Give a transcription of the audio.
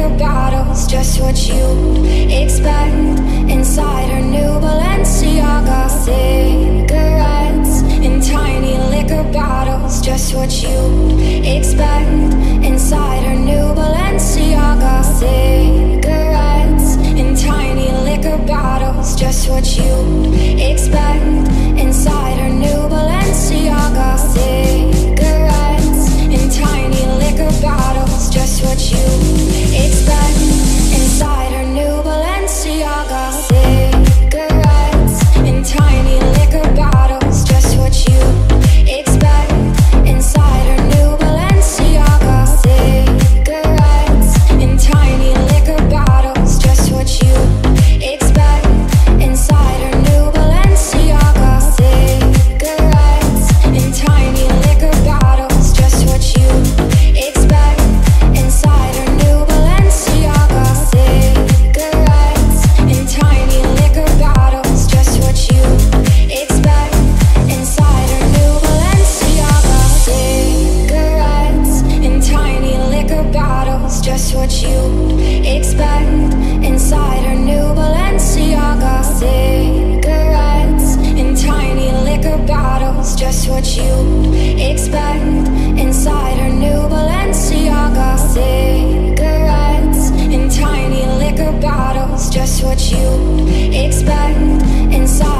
liquor bottles, just what you'd expect. Inside her new Balenciaga, cigarettes in tiny liquor bottles, just what you'd expect. Inside her new Balenciaga, cigarettes in tiny liquor bottles, just what you'd expect. Inside her new Balenciaga, cigarettes in tiny liquor bottles, just what you expect. Inside her new Balenciaga, cigarettes in tiny liquor bottles, just what you expect. Inside her new Balenciaga, cigarettes in tiny liquor bottles, just what you expect. Inside her new Balenciaga, cigarettes in tiny liquor bottles, just what you expect. Inside her new Balenciaga, cigarettes in tiny liquor bottles, just what you expect. Inside her new Balenciaga, cigarettes in tiny liquor bottles, just what you expect. Inside her new Balenciaga, cigarettes in tiny liquor bottles, just what you expect. Inside her new Balenciaga, cigarettes in tiny liquor bottles, just what you expect. Inside